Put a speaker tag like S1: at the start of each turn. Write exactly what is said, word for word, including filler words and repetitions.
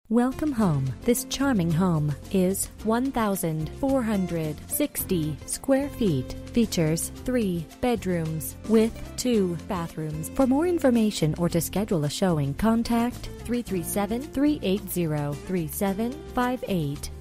S1: Welcome home. This charming home is one thousand four hundred sixty square feet. Features three bedrooms with two bathrooms. For more information or to schedule a showing, contact three three seven, three eight zero, three seven five eight.